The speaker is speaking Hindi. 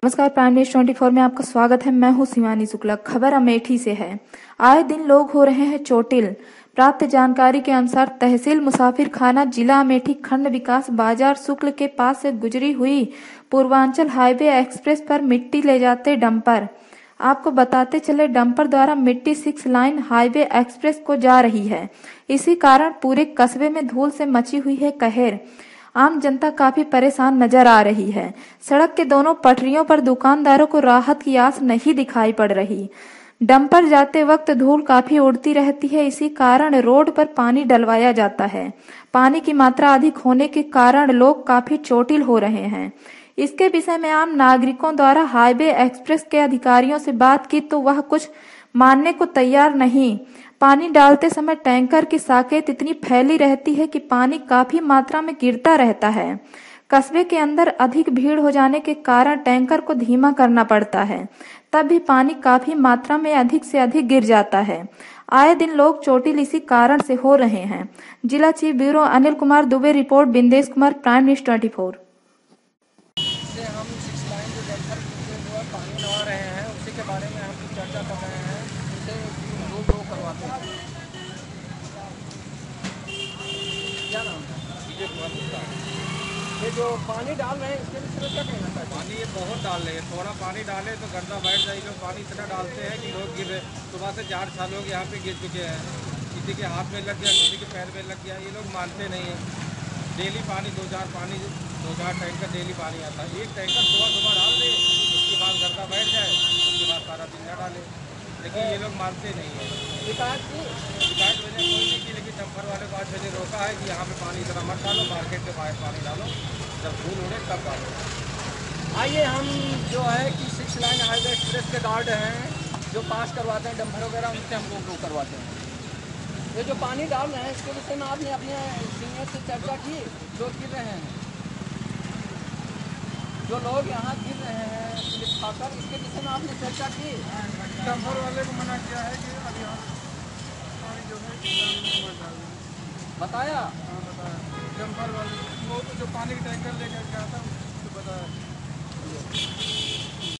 नमस्कार, प्राइम न्यूज 24 में आपका स्वागत है। मैं हूं शिवानी शुक्ला। खबर अमेठी से है। आए दिन लोग हो रहे हैं चोटिल। प्राप्त जानकारी के अनुसार तहसील मुसाफिर खाना, जिला अमेठी, खंड विकास बाजार शुक्ल के पास से गुजरी हुई पूर्वांचल हाईवे एक्सप्रेस पर मिट्टी ले जाते डंपर। आपको बताते चले, डंपर द्वारा मिट्टी 6 लाइन हाईवे एक्सप्रेस को जा रही है। इसी कारण पूरे कस्बे में धूल से मची हुई है कहर। आम जनता काफी परेशान नजर आ रही है। सड़क के दोनों पटरियों पर दुकानदारों को राहत की आस नहीं दिखाई पड़ रही। डंपर जाते वक्त धूल काफी उड़ती रहती है। इसी कारण रोड पर पानी डलवाया जाता है। पानी की मात्रा अधिक होने के कारण लोग काफी चोटिल हो रहे हैं। इसके विषय में आम नागरिकों द्वारा हाईवे एक्सप्रेस के अधिकारियों से बात की तो वह कुछ मानने को तैयार नहीं। पानी डालते समय टैंकर की साकेत इतनी फैली रहती है कि पानी काफी मात्रा में गिरता रहता है। कस्बे के अंदर अधिक भीड़ हो जाने के कारण टैंकर को धीमा करना पड़ता है, तब भी पानी काफी मात्रा में अधिक से अधिक गिर जाता है। आए दिन लोग चोटिल इसी कारण से हो रहे हैं। जिला chief bureau Anil Kumar Dubey report Bindesh Kumar, prime news 24। हम 6 लाइन जो डंपर जो है पानी लगा रहे हैं, उसी के बारे में हम चर्चा कर रहे हैं। उसे दो करवाते हैं। क्या नाम है? ये जो पानी डाल रहे हैं, इसके लिए क्या कहना था? पानी ये बहुत डाल रहे हैं। थोड़ा पानी डाले तो गंदा बैठ जाए। लोग पानी इतना डालते हैं कि लोग गिर रहे। सुबह से 4 लोग यहाँ पे गिर चुके हैं। किसी के हाथ में लग गया, किसी के पैर में लग गया। ये लोग मानते नहीं हैं। डेली पानी 2-4 टैंकर डेली पानी आता है। एक टैंकर सुबह डाल दे, उसके बाद गंदा बैठ जाए, उसके बाद सारा दिन न डाले। लेकिन ये लोग मानते नहीं हैं। शिकायत मैंने कोई नहीं की, लेकिन डंपर वाले को 8 बजे रोका है कि यहाँ पे पानी इतना मत डालो, मार्केट के बाहर पानी डालो, जब धूल उड़े तब डालो। आइए, हम जो है कि 6 लाइन हाईवे एक्सप्रेस के गार्ड हैं, जो पास करवाते हैं डंपर वगैरह, उनसे हम लोग करवाते हैं। ये जो पानी डाल रहे हैं, इसके विषय में आपने अपने सीनियर से चर्चा की? जो गिर रहे हैं, जो लोग यहाँ गिर रहे हैं पुलिस खाकर, इसके विषय में आपने चर्चा की? डंपर वाले को मना किया है कि अभी पानी जो है बताया? हाँ, बताया। डंपर वाले वो तो जो पानी की टैंकर लेकर के आता है, उसको बताया।